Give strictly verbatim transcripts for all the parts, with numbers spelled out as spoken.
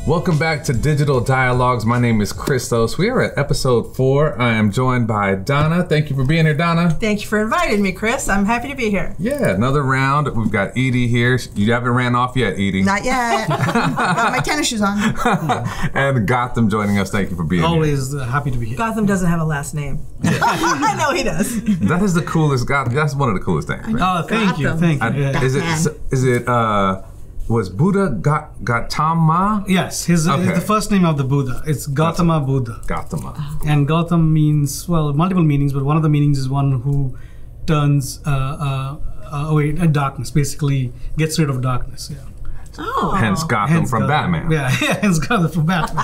Welcome back to Digital Dialogues. My name is Christos. We are at episode four. I am joined by Donna. Thank you for being here, Donna. Thank you for inviting me, Chris. I'm happy to be here. Yeah, another round. We've got Edie here. You haven't ran off yet, Edie. Not yet. Got my tennis shoes on. And Gotham joining us. Thank you for being Always here. Always uh, happy to be here. Gotham doesn't have a last name. I know he does. That is the coolest. God, that's one of the coolest things. Right? Oh, thank you, thank you. I, Yeah. is it? Is it? Uh, was Buddha Ga- Gautama? Yes, his, Okay. his the first name of the Buddha. It's Gautama Buddha. Gautama. And Gautam means, well, multiple meanings, but one of the meanings is one who turns uh, uh, uh, away uh, darkness, basically gets rid of darkness. Yeah. Oh. Hence Gotham Hence from Gotham. Batman. Yeah, yeah, hence Gotham from Batman.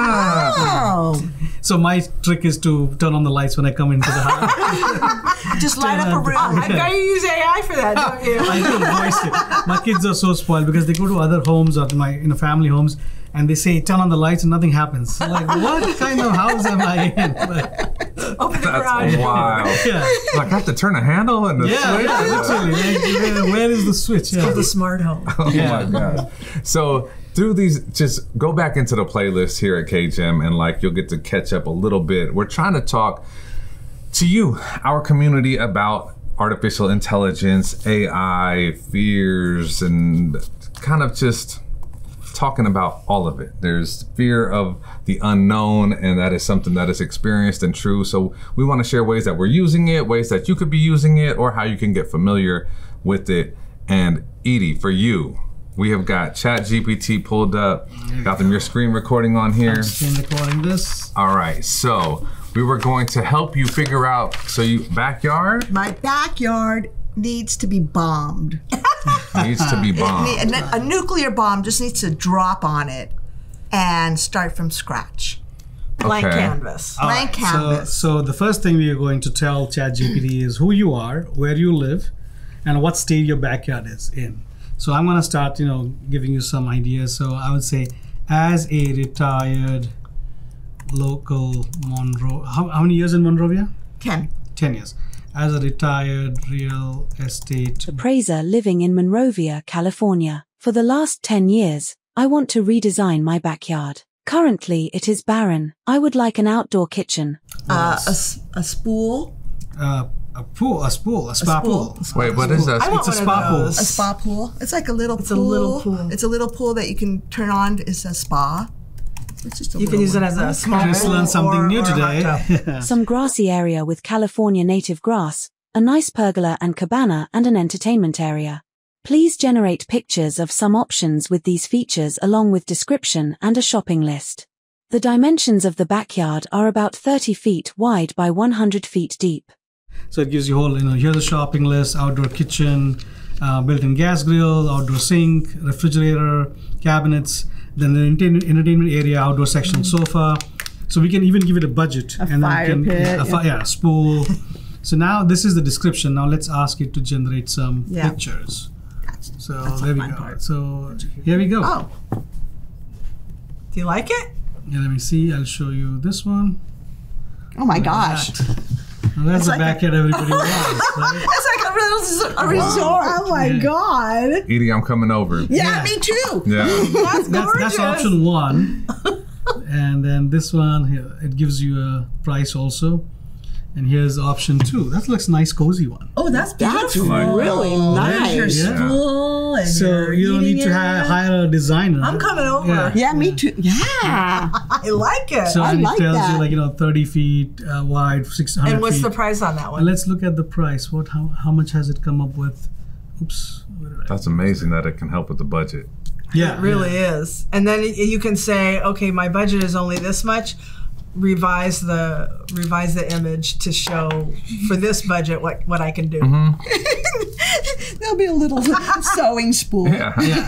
Ah. Oh, So my trick is to turn on the lights when I come into the house. just light up a room. I bet you use A I for that, don't you? I can voice it. My kids are so spoiled because they go to other homes or to my you know family homes and they say turn on the lights and nothing happens. I'm like, what kind of house am I in? But, Open the That's garage. wild. yeah, Like I have to turn the handle and the yeah, switch. yeah, literally. Like, where, where is the switch? Yeah. The smart home. Oh Yeah. my gosh. So through these, just go back into the playlist here at K G M and like you'll get to catch up a little bit. We're trying to talk to you, our community, about artificial intelligence, A I, fears, and kind of just talking about all of it. There's fear of the unknown, and that is something that is experienced and true. So we want to share ways that we're using it, ways that you could be using it, or how you can get familiar with it. And Edie, for you, we have got ChatGPT pulled up. Got them your screen recording on here. Screen recording this. All right, so we were going to help you figure out, so you, backyard My backyard needs to be bombed. needs to be It bombed. ne- a, a nuclear bomb just needs to drop on it and start from scratch. Blank Okay. canvas. All Blank canvas. So, so the first thing we are going to tell ChatGPT is who you are, where you live, and what state your backyard is in. So I'm going to start, you know, giving you some ideas. So I would say, as a retired local Monroe, how, how many years in Monrovia? Ten. ten years. As a retired real estate. appraiser living in Monrovia, California. For the last ten years, I want to redesign my backyard. Currently, it is barren. I would like an outdoor kitchen. Uh, a, s- a spool. Uh, a pool, a spool, a spa spool. pool. Wait, what is that? I want It's a one of spa pool. those. A spa pool. It's like a little It's a pool. little pool. It's a little pool that you can turn on. It's a spa. It's just a You can little use it one. as a small Just pool learned something or- new or a hot today. tub. Some grassy area with California native grass, a nice pergola and cabana, and an entertainment area. Please generate pictures of some options with these features along with description and a shopping list. The dimensions of the backyard are about thirty feet wide by one hundred feet deep. So it gives you whole, you know, here's a shopping list, outdoor kitchen, uh, built-in gas grill, outdoor sink, refrigerator, cabinets, then the entertain- entertainment area, outdoor section sofa. So we can even give it a budget. A and fire then we can, pit, a fi- yeah, a spool. So now this is the description. Now let's ask it to generate some Yeah. pictures. That's- So that's the there we fun go. part. So here we go. Oh, Do you like it? Yeah, let me see. I'll show you this one. oh my gosh. Now, that's It's the like a- backyard everybody wants, right? It's like a, res- a resort. Oh my Yeah. God. Edie, I'm coming over. Yeah, Yeah. me too. Yeah. That's That's, gorgeous. that's option one. And then this one here, it gives you a price also. And here's option two. That looks nice, cozy one. Oh, that's That's beautiful. really nice. Your Yeah. stool and So your you don't need eating to hi- area. hire a designer. I'm coming over. Yeah. Yeah, me too. Yeah. I like it. So I and like it tells that. you like you know thirty feet uh, wide, six hundred and what's feet. the price on that And one? let's look at the price. What? How? How much has it come up with? Oops. Where did I- That's amazing that it can help with the budget. Yeah. It really yeah. is. And then y- you can say, okay, my budget is only this much. Revise the revise the image to show for this budget what, what I can do. There'll be a little sewing spool. Yeah. Yeah.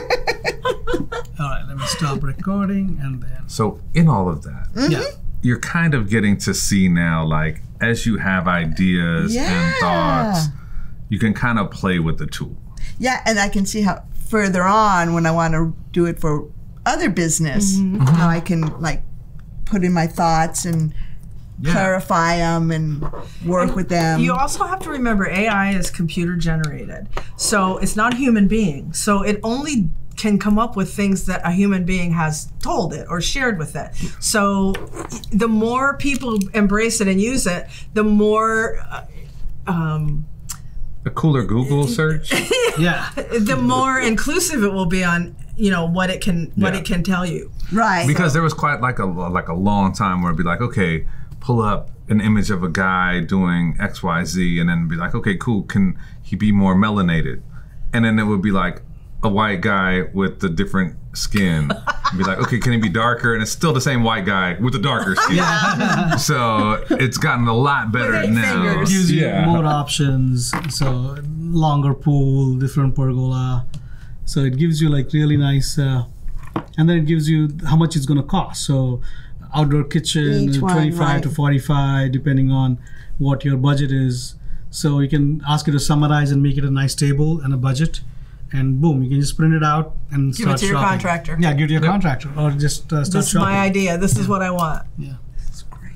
All right. Let me stop recording and then. So in all of that, Yeah. you're kind of getting to see now, like, as you have ideas and Yeah. thoughts, you can kind of play with the tool. Yeah, and I can see how further on when I want to do it for other business, how I can like put in my thoughts and Yeah. clarify them and work with them. You also have to remember A I is computer generated. So it's not a human being. So it only can come up with things that a human being has told it or shared with it. So the more people embrace it and use it, the more uh, um, A cooler Google search. Yeah. the more inclusive it will be on, you know, what it can what Yeah. it can tell you. Right. Because there was quite like a like a long time where it'd be like, okay, pull up an image of a guy doing X Y Z, and then be like, okay, cool, can he be more melanated? And then it would be like a white guy with the different skin. Be like, okay, can he be darker? And it's still the same white guy with the darker skin. So it's gotten a lot better With eight now. fingers. Gives you Yeah. more options. So longer pool, different pergola. So it gives you like really nice, uh, and then it gives you how much it's going to cost. So outdoor kitchen, Each one, twenty-five to right. forty-five, depending on what your budget is. So you can ask it to summarize and make it a nice table and a budget. And boom, you can just print it out and Give start it to your shopping. contractor. Yeah, give it to your contractor, or just uh, start This is shopping. my idea. This is what I want. Yeah. That's great.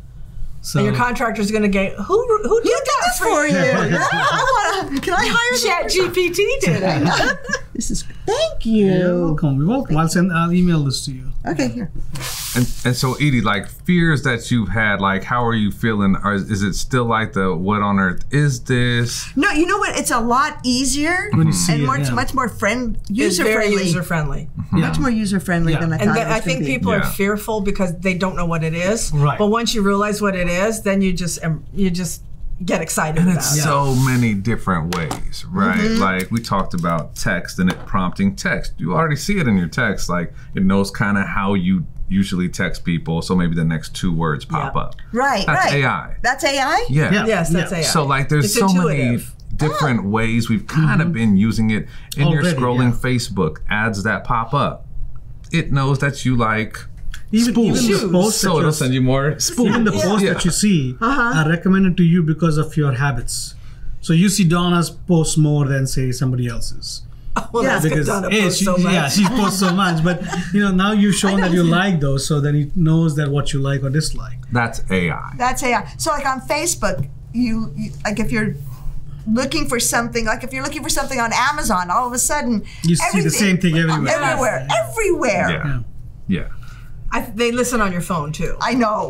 So And your contractor's going to get, who who did that for For you. you? Yeah, I wanna, can I hire Chat G P T did it. This is thank you. you're welcome. You're welcome. I'll send. I'll email this to you. Okay, here. And, and so, Edie, like fears that you've had, like how are you feeling? Or is, is it still like the what on earth is this? No, you know what? It's a lot easier When you see and it, more, yeah. much more friend It's user very friendly. user friendly. Yeah. Much more user friendly Yeah. than I And thought. th- it was I think gonna be. people are Yeah. fearful because they don't know what it is. Right. But once you realize what it is, then you just um, you just get excited And about it's it. so many different ways, right? Mm-hmm. Like we talked about text and it prompting text. You already see it in your text. Like it knows kind of how you usually text people. So maybe the next two words pop Yeah. up. Right, That's right. A I. That's A I? Yeah. Yeah. Yes, that's Yeah. A I. So like there's It's so many intuitive. different ways we've kind of been using it. In your Already, scrolling yeah. Facebook, ads that pop up. It knows that you like Even, even the Shoes. posts that so it'll you're- send you more spoons. even the posts Yeah. that you see are recommended to you because of your habits. So you see Donna's posts more than say somebody else's. Well, Yeah. that's because Because Donna A, posts she, so much. yeah, she posts so much, but you know now you've shown that you like those, so then it knows that what you like or dislike. That's A I. That's A I. So like on Facebook, you, you like if you're looking for something, like if you're looking for something on Amazon, all of a sudden You see the everything- same thing everywhere. Everywhere, everywhere. Yeah. Yeah. I, they listen on your phone too. I know.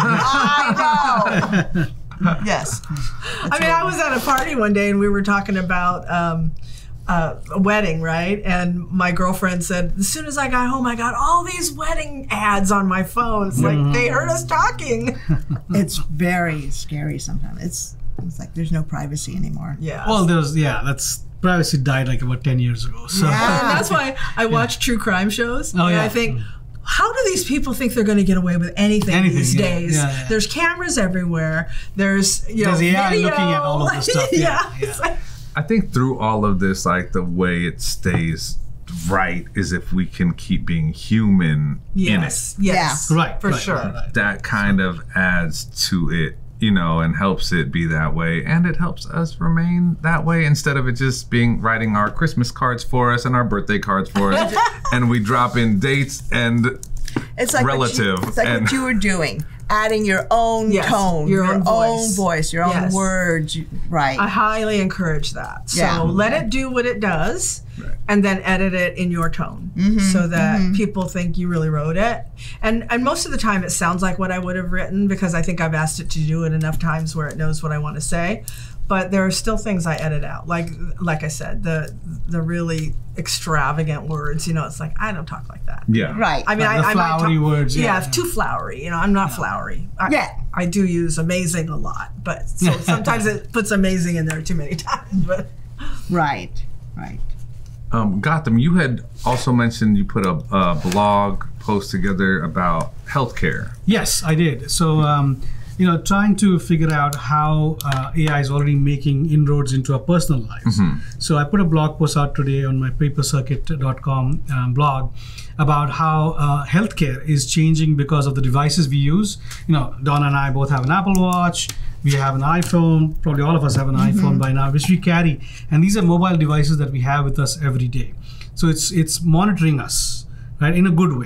I know. Yes. I mean, I was at a party one day and we were talking about um, uh, a wedding, right? And my girlfriend said, as soon as I got home, I got all these wedding ads on my phone. It's like they heard us talking. It's very scary sometimes. It's it's like there's no privacy anymore. Yeah. Well, there's yeah, that's privacy died like about ten years ago. So Yeah. and that's why I watch true crime shows. Oh, and yeah. I think, how do these people think they're going to get away with anything, Anything, these yeah, days? yeah, yeah. There's cameras everywhere. There's, you There's know, A I video. looking at all of this stuff, yeah, yeah. It's like- I think through all of this, like the way it stays right is if we can keep being human yes. in it. Yes. right, For right, sure. right, right. That kind of adds to it, you know, and helps it be that way. And it helps us remain that way instead of it just being writing our Christmas cards for us and our birthday cards for us. And we drop in dates and It's like Relative What you, it's like and- what you were doing, adding your own Yes, tone, your own voice. voice, your own Yes. words. you- Right. I highly encourage that. So Yeah. let it do what it does, Right. and then edit it in your tone, so that people think you really wrote it. And and most of the time, it sounds like what I would have written because I think I've asked it to do it enough times where it knows what I want to say. But there are still things I edit out, like like I said, the the really extravagant words. You know, it's like I don't talk like that. yeah. right. I mean, Like I, the I might flowery talk, words, yeah, Yeah, yeah. too flowery. You know, I'm not flowery. I, Yeah. I do use amazing a lot, but so sometimes it puts amazing in there too many times. But right. Right. Um, Gotham, you had also mentioned you put a, a blog post together about healthcare. Yes, I did. So, um, you know, trying to figure out how uh, A I is already making inroads into our personal lives. So I put a blog post out today on my paper circuit dot com um, blog about how uh, healthcare is changing because of the devices we use. You know, Donna and I both have an Apple Watch. We have an iPhone. Probably all of us have an iPhone by now, which we carry. And these are mobile devices that we have with us every day. So it's it's monitoring us, right, in a good way.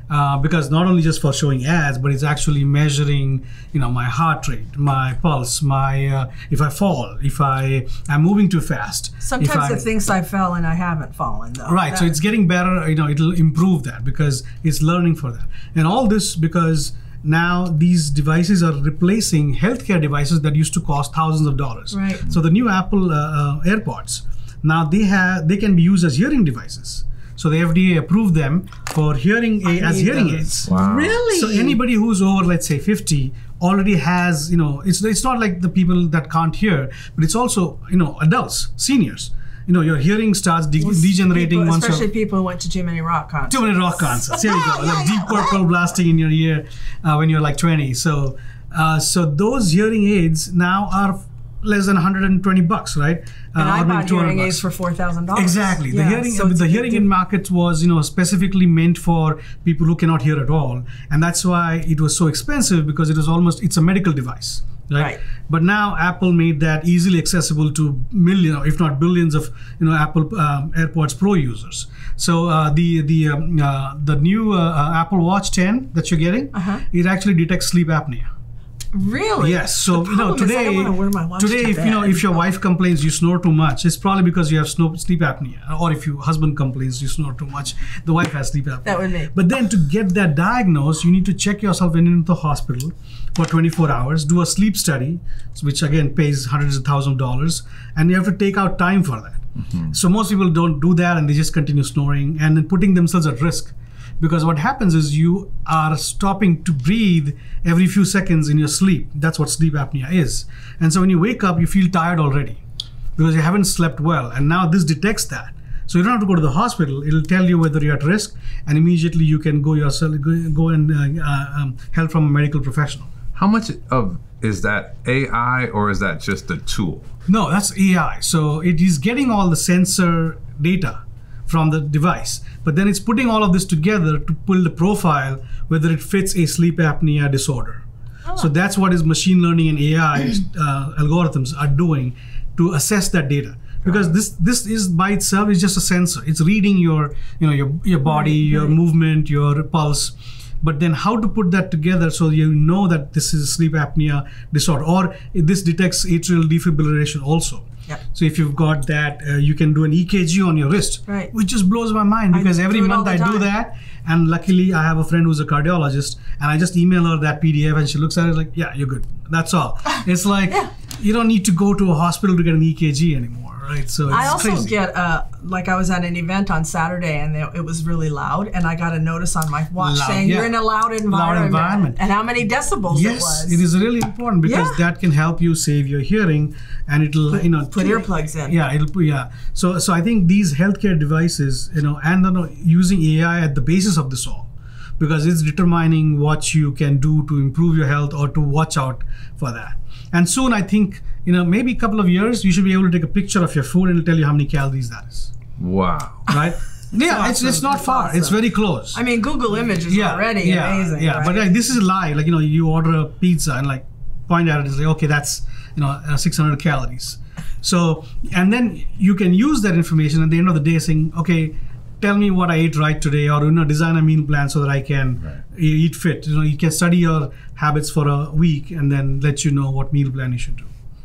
Uh, because not only just for showing ads, but it's actually measuring, you know, my heart rate, my pulse, my uh, if I fall, if I am moving too fast. Sometimes I, it thinks I fell and I haven't fallen though. Right, That- so it's getting better. You know, it'll improve that because it's learning for that, and all this because now these devices are replacing healthcare devices that used to cost thousands of dollars. Right. So the new Apple uh, uh, AirPods, now they have they can be used as hearing devices. So the F D A approved them for hearing a, as need hearing those. aids. Wow. Really? So anybody who's over, let's say, fifty, already has, you know, it's it's not like the people that can't hear, but it's also, you know, adults, seniors. You know, your hearing starts de- degenerating people, once you're especially people who went to too many rock concerts. too many rock concerts. Here you go, like Deep Purple blasting in your ear uh, when you're like twenty. So, uh, so those hearing aids now are less than one hundred twenty bucks, right? Uh, And I or maybe bought two hundred hearing bucks. aids for four thousand dollars. Exactly. The hearing so it's the a hearing big aid market was, you know, specifically meant for people who cannot hear at all, and that's why it was so expensive because it was almost it's a medical device. Right? Right. But now Apple made that easily accessible to millions, if not billions, of you know Apple um, AirPods Pro users. So uh, the the um, uh, the new uh, uh, Apple Watch ten that you're getting, Uh-huh. it actually detects sleep apnea. Really? Yes. So The you know problem is I today, don't wanna wear my watch today, to if you know bed. if your wife complains you snore too much, it's probably because you have snow, sleep apnea, or if your husband complains you snore too much, the wife has sleep apnea. That would be. But then to get that diagnosed, you need to check yourself in into the hospital for twenty-four hours, do a sleep study, which again pays hundreds of thousands of dollars, and you have to take out time for that. Mm-hmm. So most people don't do that, and they just continue snoring and then putting themselves at risk. Because what happens is you are stopping to breathe every few seconds in your sleep. That's what sleep apnea is. And so when you wake up, you feel tired already because you haven't slept well. And now this detects that. So you don't have to go to the hospital. It'll tell you whether you're at risk, and immediately you can go yourself, go, go and uh, uh, um, help from a medical professional. How much of is that A I or is that just a tool? No, that's A I. So it is getting all the sensor data from the device, but then it's putting all of this together to build a profile whether it fits a sleep apnea disorder. Oh. So that's what is machine learning and A I uh, algorithms are doing to assess that data. Because this this is by itself is just a sensor. It's reading your you know your your body, right, your right. movement, your pulse. But then how to put that together so you know that this is a sleep apnea disorder, or this detects atrial defibrillation also. Yep. So if you've got that, uh, you can do an E K G on your wrist, right. which just blows my mind because I every do month I time. do that. And luckily I have a friend who's a cardiologist, and I just email her that P D F and she looks at it like, yeah, you're good. That's all. It's like, yeah. you don't need to go to a hospital to get an E K G anymore. Right, so it's I also crazy. get uh, like I was at an event on Saturday and it was really loud, and I got a notice on my watch Loud, saying yeah. you're in a loud environment, Loud environment. and how many decibels yes, it was. it is really important because Yeah. that can help you save your hearing, and it'll Put- you know put earplugs in. Yeah, it'll put yeah. So so I think these healthcare devices, you know, and you know, using A I at the basis of this all, because it's determining what you can do to improve your health or to watch out for that. And soon, I think, you know, maybe a couple of years, you should be able to take a picture of your food and it'll tell you how many calories that is. Wow. Right? Yeah, awesome. it's it's not That's far. awesome. It's very close. I mean, Google Images yeah, already yeah, amazing. Yeah, right? but like, this is live. Like, you know, you order a pizza and like point at it and say, okay, that's, you know, uh, six hundred calories. So, and then you can use that information at the end of the day saying, okay, tell me what I ate right today, or, you know, design a meal plan so that I can Right. eat fit. You know, you can study your habits for a week and then let you know what meal plan you should do.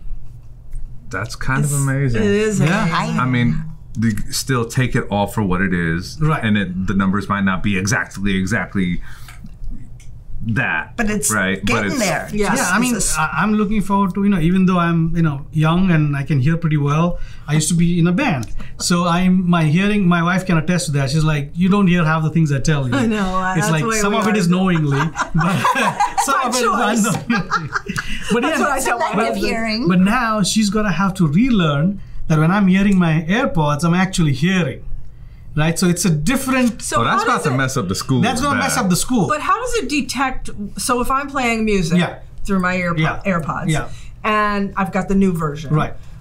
That's kind It's- of amazing. It is Yeah. amazing. I mean, they still take it all for what it is, Right. And it, the numbers might not be exactly exactly that, But it's right. getting there. Yes, Yeah, I mean, it's a- I- I'm looking forward to, you know, even though I'm, you know, young and I can hear pretty well, I used to be in a band. So I'm, my hearing, my wife can attest to that. She's like, you don't hear half the things I tell you. I know, uh, It's that's like the way some we of it are. is knowingly, but some my of it is choice. unknowingly. But That's yeah, what I tell my Selective husband. hearing. but now she's going to have to relearn that when I'm hearing my AirPods, I'm actually hearing. Right? So it's a different, So Oh, that's how about does to it- mess up the school. that's going to bad. mess up the school. But how does it detect? So if I'm playing music Yeah. through my Earpo- Yeah. AirPods, Yeah. and I've got the new version, Right.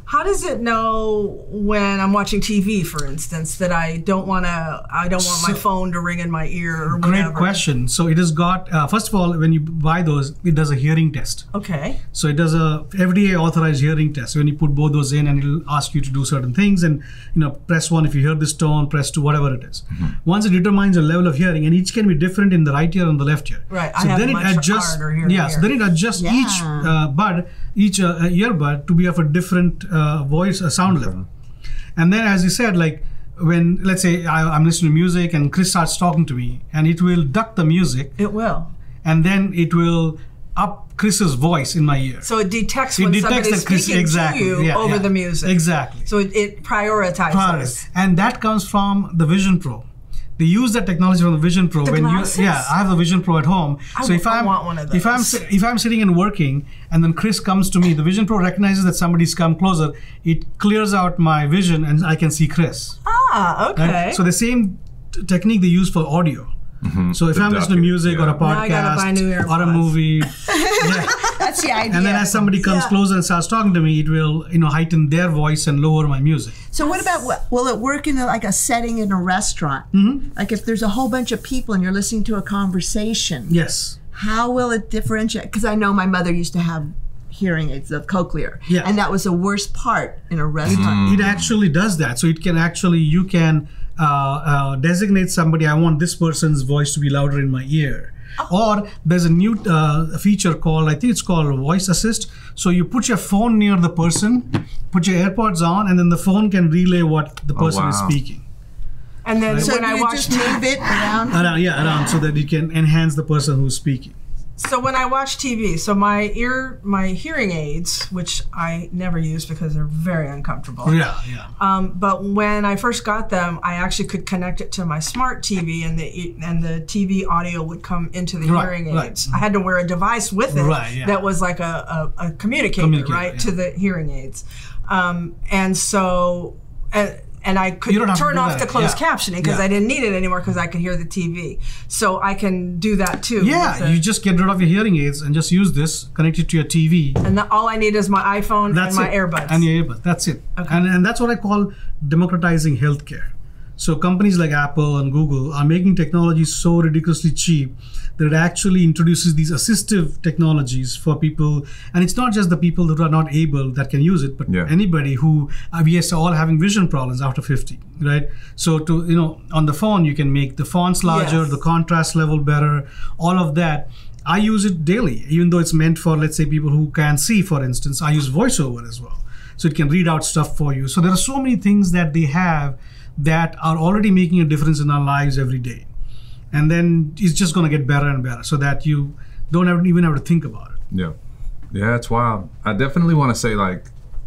How does it know when I'm watching T V, for instance, that I don't want to? I don't want my So- phone to ring in my ear or Great whatever. question. So it has got, uh, first of all, when you buy those, it does a hearing test. Okay. So it does a F D A authorized hearing test. When you put both those in, and it'll ask you to do certain things, and you know, press one if you hear this tone, press two, whatever it is. Mm-hmm. Once it determines your level of hearing, and each can be different in the right ear and the left ear. Right. I So have then it much adjusts. harder hearing Yeah. So then it adjusts Yeah. each uh, bud, each uh, earbud to be of a different uh, voice, uh, sound level. And then, as you said, like when let's say I, I'm listening to music and Chris starts talking to me, and it will duck the music, It will. and then it will up Chris's voice in my ear. So it detects It when detects somebody's that Chris speaking exactly to you yeah, over yeah. the music. Exactly. So it, it prioritizes. Priorities. And that comes from the Vision Pro. They use that technology from the Vision Pro. The when glasses? you yeah, I have the Vision Pro at home. I so if w- I I'm want one of if I'm those. si- if I'm sitting and working, and then Chris comes to me, the Vision Pro recognizes that somebody's come closer. It clears out my vision, and I can see Chris. Ah, Right? okay. So the same t- technique they use for audio. So if The I'm listening to ducking, music or a yeah. Now I gotta buy new podcast or a AirPods. movie, yeah. That's the idea. And then as somebody comes Yeah. closer and starts talking to me, it will, you know, heighten their voice and lower my music. So what about what, will it work in a, like a setting in a restaurant? Mm-hmm. Like if there's a whole bunch of people and you're listening to a conversation, Yes. how will it differentiate? Because I know my mother used to have hearing aids, the cochlear, Yeah. and that was the worst part in a restaurant. It actually does that. So it can actually, you can uh, uh, designate somebody, I want this person's voice to be louder in my ear. Or there's a new uh, feature called, I think it's called Voice Assist. So you put your phone near the person, put your AirPods on, and then the phone can relay what the person is wow. speaking. and then So when do I you watch just move it around? Around, yeah, around, so that you can enhance the person who's speaking. So when I watch T V, so my ear, my hearing aids, which I never use because they're very uncomfortable. Yeah, yeah. Um, but when I first got them, I actually could connect it to my smart T V, and the and the T V audio would come into the Right, hearing right. aids. I had to wear a device with it Right, yeah. that was like a, a, a communicator, Communicator, right, yeah. to the hearing aids. Um, and so. Uh, and I You could don't have to turn do off that, the closed yeah. captioning because Yeah. I didn't need it anymore because I could hear the T V. So I can do that too. Yeah, with the- you just get rid of your hearing aids and just use this, connect it to your T V. and the, all I need is my iPhone That's and my it. earbuds. And your earbuds. That's it. Okay. And, and that's what I call democratizing healthcare. So companies like Apple and Google are making technology so ridiculously cheap that it actually introduces these assistive technologies for people. And it's not just the people who are not able that can use it, but Yeah. anybody who, uh, we are all having vision problems after fifty, right? So to, you know, on the phone, you can make the fonts larger, Yes. the contrast level better, all of that. I use it daily, even though it's meant for, let's say, people who can't see, for instance. I use VoiceOver as well. So it can read out stuff for you. So there are so many things that they have that are already making a difference in our lives every day. And then it's just going to get better and better so that you don't have, even have to think about it. Yeah. Yeah, it's wild. I definitely want to say, like,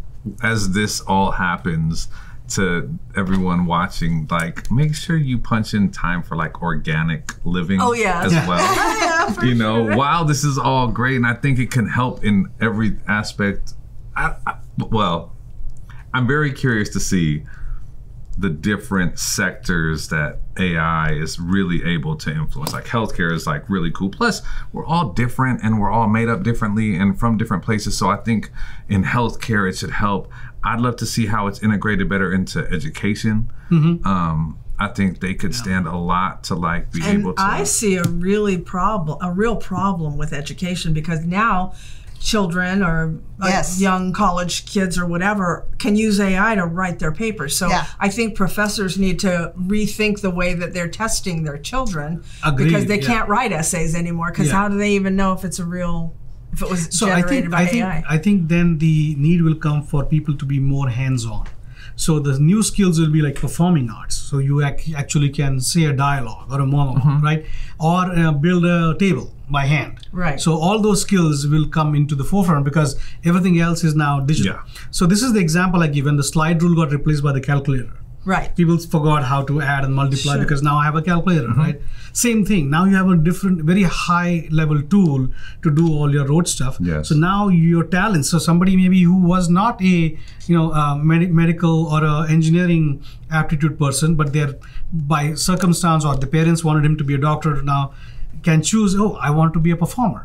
as this all happens, to everyone watching, like, make sure you punch in time for like organic living Oh, yeah. as Yeah. well. yeah, for You know, sure. while this is all great, and I think it can help in every aspect. I, I, well, I'm very curious to see the different sectors that A I is really able to influence. Like healthcare is like really cool. Plus, we're all different and we're all made up differently and from different places. So I think in healthcare it should help. I'd love to see how it's integrated better into education. Mm-hmm. Um, I think they could stand a lot to like be And able to. I see a really problem, a real problem with education because now children or uh, Yes. young college kids or whatever can use A I to write their papers. So Yeah. I think professors need to rethink the way that they're testing their children Agreed, because they yeah. can't write essays anymore. Because Yeah. how do they even know if it's a real, if it was So I generated think by I think A I? I think then the need will come for people to be more hands-on. So the new skills will be like performing arts. So you ac- actually can say a dialogue or a monologue, right? Or uh, build a table by hand. Right. So all those skills will come into the forefront because everything else is now digital. Yeah. So this is the example I give when the slide rule got replaced by the calculator. Right. People forgot how to add and multiply Sure. because now I have a calculator, right? Same thing. Now you have a different, very high level tool to do all your road stuff. Yes. So now your talents. So somebody maybe who was not a, you know, a med- medical or a engineering aptitude person, but they're by circumstance or the parents wanted him to be a doctor now, can choose. Oh, I want to be a performer.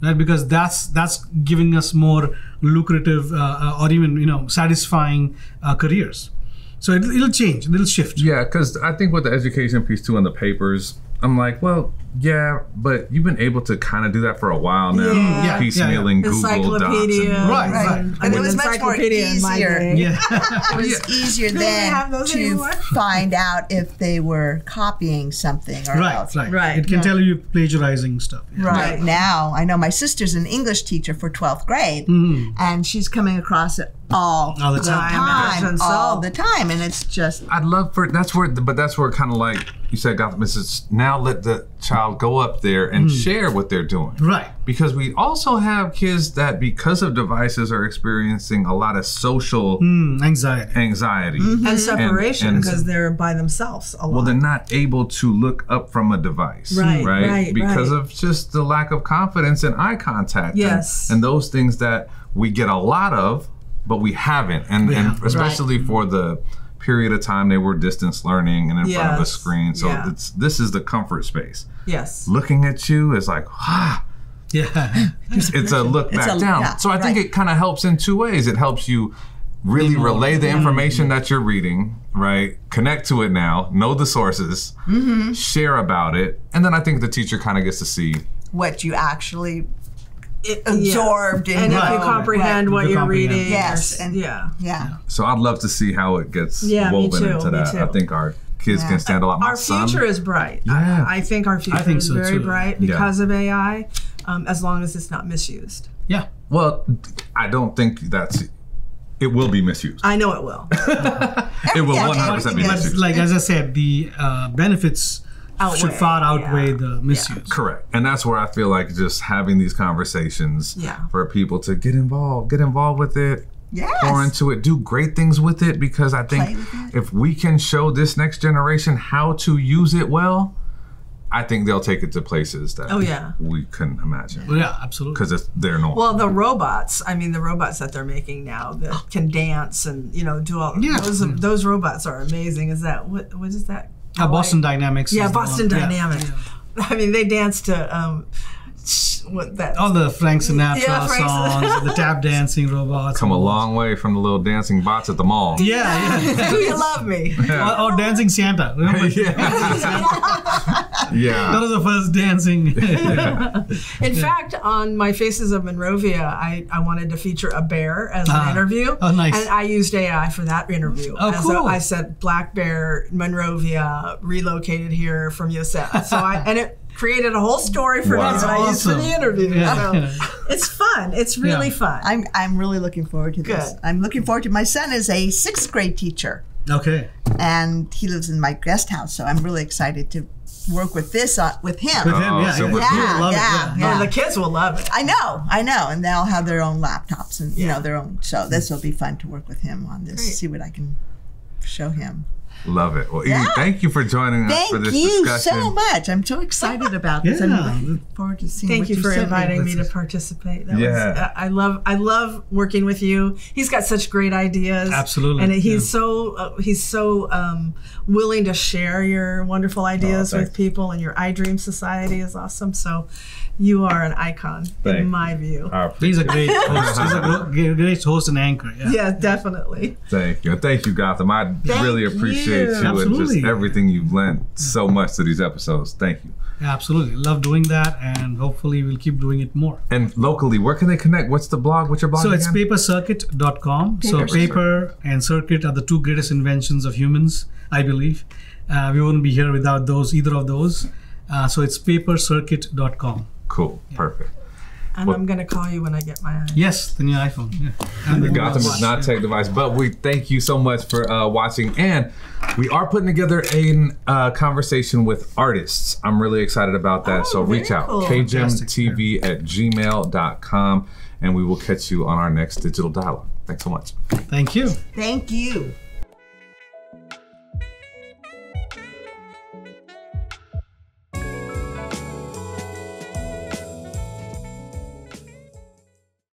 right? Because that's that's giving us more lucrative uh, uh, or even you know satisfying uh, careers. So it, it'll change, it'll shift. Yeah, because I think with the education piece too in the papers, I'm like, well, yeah, but you've been able to kind of do that for a while now, Yeah. Yeah, piecemealing yeah, Google Docs. Encyclopedia. And, Right, Right. right. And it was much more Encyclopedia in my easier. day. Yeah. It was easier they have then those to anymore? find out if they were copying something or right, else. right, Right, It can yeah. tell you plagiarizing stuff. Yeah. Right. Right. Now, I know my sister's an English teacher for twelfth grade, Mhm. and she's coming across it all, All the the time. time, imagine all so. the time, and it's just I'd love for that's where, but that's where kind of like you said, got Missus Now let the child go up there and share what they're doing. Right. Because we also have kids that, because of devices, are experiencing a lot of social Mm, anxiety. anxiety. And separation And- and- because they're by themselves a lot. Well, they're not able to look up from a device, Right, right, Because right. of just the lack of confidence and eye contact. and- Yes. And, those things that we get a lot of, but we haven't. And, Yeah. and especially for the period of time they were distance learning and in front of a Yes, screen. So yeah. it's this is the comfort space. Yes. Looking at you is like, ah, Yeah. it's a look It's back a- down. yeah, so I think right. it kind of helps in two ways. It helps you really more- relay the information that you're reading, right? Connect to it now, know the sources, Mm-hmm. share about it, and then I think the teacher kind of gets to see. what you actually It- absorbed yeah. in And if your- you comprehend Right. what You you're comprehend. reading. Yes, or- and- yeah. yeah. So I'd love to see how it gets Yeah, me woven too, into me that. too. I think our kids Yeah. can stand a lot. My Our son, future is bright. Yeah. I, I think our future think is so, very too. bright Yeah. because of A I, um, as long as it's not misused. Yeah. well, I don't think that's. It will be misused. I know it will. It will Yeah, one hundred percent be yes. misused. Like as I said, the uh, benefits should Outweigh, far outweigh yeah. the misuse. Correct. And that's where I feel like just having these conversations Yeah. for people to get involved, get involved with it, Yes. pour into it, do great things with it, because I think Play with it. if we can show this next generation how to use it well, I think they'll take it to places that Oh, yeah. we couldn't imagine. Well, yeah, absolutely. Because it's their norm. Well, the robots, I mean, the robots that they're making now that can dance and, you know, do all Yeah. those, those robots are amazing. Is that, what, what is that? Uh, Boston Dynamics. Yeah, is the Boston one. Yeah. Dynamics. I mean, they dance to, um, sh- what that, All the Frank Sinatra Yeah, Frank songs, the tap dancing robots. Come a and- long way from the little dancing bots at the mall. Yeah, yeah. Do You Love Me? or, or dancing Santa. Remember? That Yeah. was the first dancing. In fact, on my Faces of Monrovia, I, I wanted to feature a bear as an Ah. interview. Oh, nice. And I used A I for that interview. Oh, And so cool. I said, Black Bear, Monrovia, relocated here from Yosemite. So I, and it created a whole story for Wow. me that I used for Awesome. the interview. Yeah. So it's fun. It's really Yeah. fun. I'm I'm really looking forward to this. Good. I'm looking forward to. My son is a sixth grade teacher, Okay. and he lives in my guest house. So I'm really excited to work with this uh, with him. With him, Oh, yeah. super yeah. cool. Yeah, Love it, yeah, yeah. Oh, the kids will love it. I know, I know, and they'll have their own laptops and you Yeah. know their own. So this will be fun to work with him on this. Great. See what I can show him. Love it. Well, Edie, Yeah. thank you for joining us for Thank this you discussion. so much. I'm so excited about this. Yeah. I'm looking forward to seeing. Thank what you for sent inviting me This to is- participate. That Yeah. was, I love I love working with you. He's got such great ideas. Absolutely, and he's yeah. so uh, he's so um, willing to share your wonderful ideas Oh, with thanks. people. And your iDream Society is awesome. So you are an icon Thank in you. my view. I appreciate He's a great host. He's a gro- great host and anchor. Yeah. Yeah, definitely. Thank you. Thank you, Gotham. I Thank really appreciate you. you, and just Absolutely. everything you've lent so much to these episodes. Thank you. Absolutely. Love doing that, and hopefully we'll keep doing it more. And locally, where can they connect? What's the blog? What's your blog? So it's again? paper circuit dot com. So Paper paper and circuit are the two greatest inventions of humans, I believe. Uh, we wouldn't be here without those, either of those. Uh, so it's paper circuit dot com. Cool. Perfect. And I'm gonna call you when I get my Yes, the new iPhone. Yeah. And the new Gotham watch. is not tech device, but we thank you so much for uh, watching. And we are putting together a uh, conversation with artists. I'm really excited about that. Oh, so reach very out, cool. k gem Fantastic. t v at gmail dot com, and we will catch you on our next digital dialogue. Thanks so much. Thank you. Thank you.